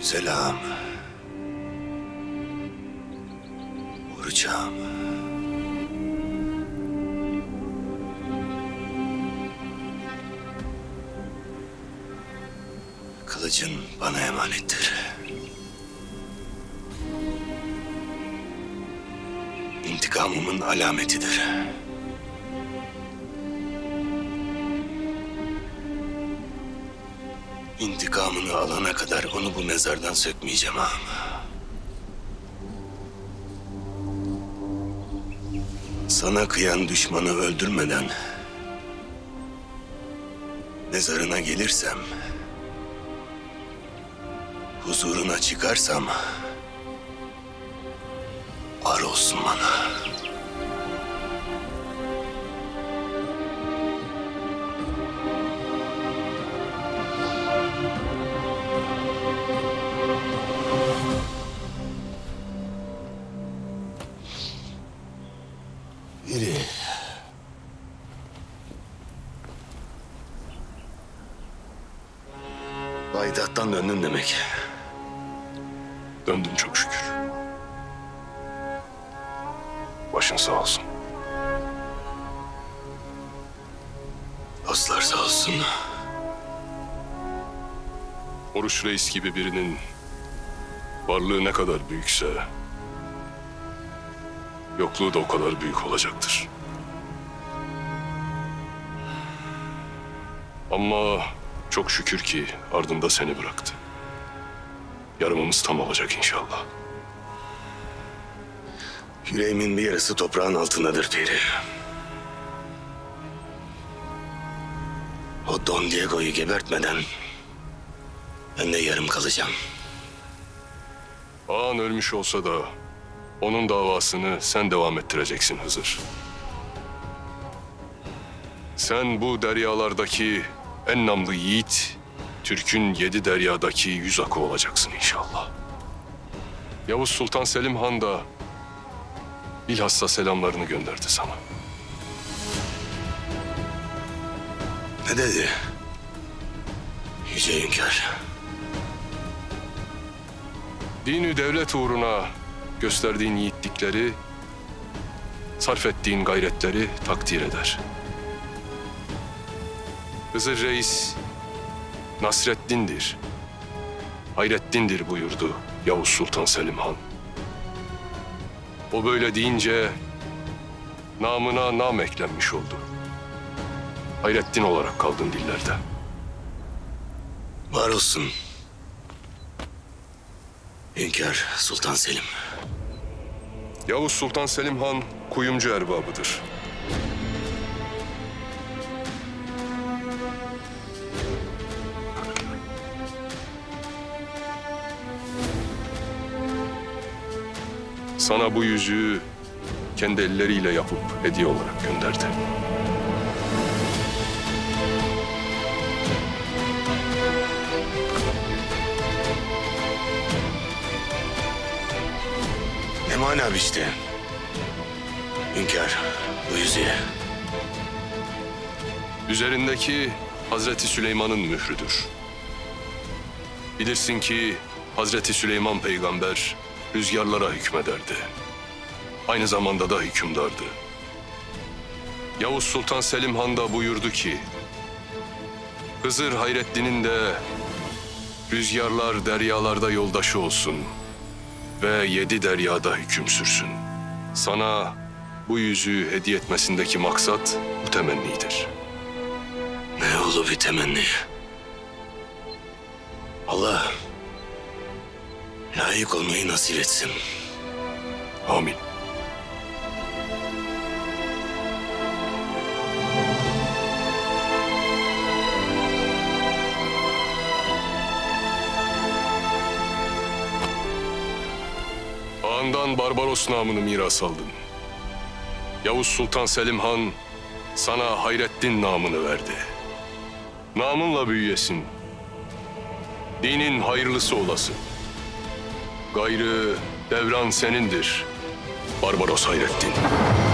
Selam. Vuracağım. Kılıcın bana emanettir. İntikamımın alametidir. İntikamını alana kadar onu bu mezardan sökmeyeceğim ağam. Sana kıyan düşmanı öldürmeden mezarına gelirsem, huzuruna çıkarsam ar olsun bana. Biri. Baydat'tan döndün demek. Döndüm çok şükür. Başın sağ olsun. Dostlar sağ olsun. Oruç Reis gibi birinin varlığı ne kadar büyükse yokluğu da o kadar büyük olacaktır. Ama çok şükür ki ardında seni bıraktı. Yarımımız tam olacak inşallah. Yüreğimin bir yarısı toprağın altındadır Piri. O Don Diego'yu gebertmeden ben de yarım kalacağım. Ağan ölmüş olsa da onun davasını sen devam ettireceksin Hızır. Sen bu deryalardaki en namlı yiğit, Türk'ün 7 deryadaki 100 akı olacaksın inşallah. Yavuz Sultan Selim Han da bilhassa selamlarını gönderdi sana. Ne dedi? Yüce Hünkâr. Dini devlet uğruna gösterdiğin yiğitlikleri, sarf ettiğin gayretleri takdir eder. Hızır Reis Nasreddin'dir, Hayreddin'dir buyurdu Yavuz Sultan Selim Han. O böyle deyince namına nam eklenmiş oldu. Hayreddin olarak kaldın dillerde. Var olsun. Hünkâr Sultan Selim. Yavuz Sultan Selim Han kuyumcu erbabıdır. Sana bu yüzüğü kendi elleriyle yapıp hediye olarak gönderdi. Ne mana biçti? Hünkâr bu yüzüğe. Üzerindeki Hazreti Süleyman'ın mührüdür. Bilirsin ki Hazreti Süleyman peygamber rüzgarlara hükmederdi. Aynı zamanda da hükümdardı. Yavuz Sultan Selim Han da buyurdu ki, Hızır Hayreddin'in de rüzgarlar deryalarda yoldaşı olsun ve 7 deryada hüküm sürsün. Sana bu yüzüğü hediye etmesindeki maksat bu temennidir. Ne oldu bir temenni? Allah layık olmayı nasip etsin. Amin. Ağandan Barbaros namını miras aldın. Yavuz Sultan Selim Han sana Hayreddin namını verdi. Namınla büyüyesin. Dinin hayırlısı olasın. Gayrı devran senindir Barbaros Hayreddin.